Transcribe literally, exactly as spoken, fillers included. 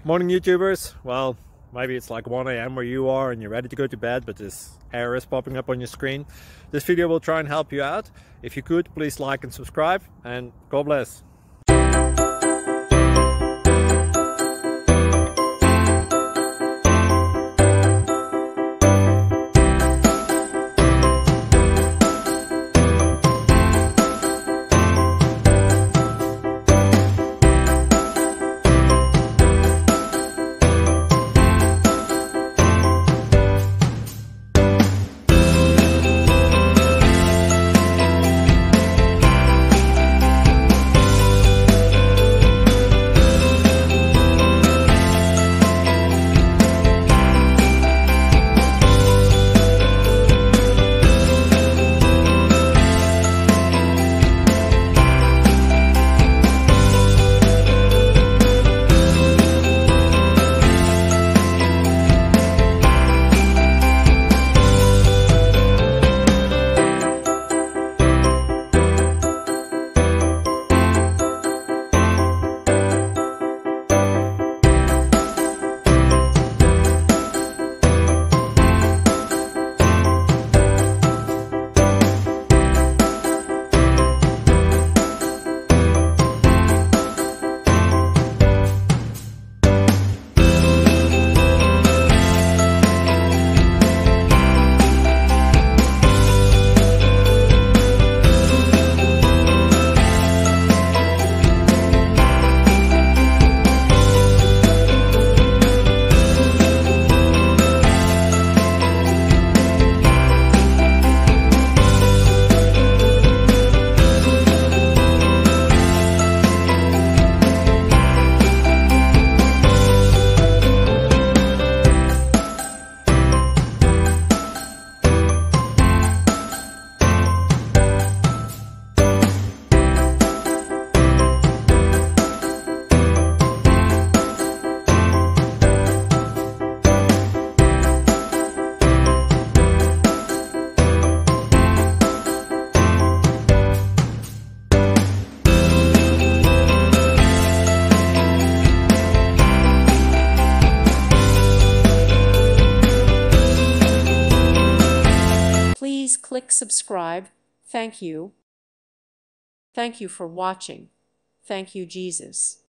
Morning YouTubers. Well, maybe it's like one A M where you are and you're ready to go to bed, but this error is popping up on your screen. This video will try and help you out. If you could, please like and subscribe, and God bless. Please click subscribe. Thank you. Thank you for watching. Thank you, Jesus.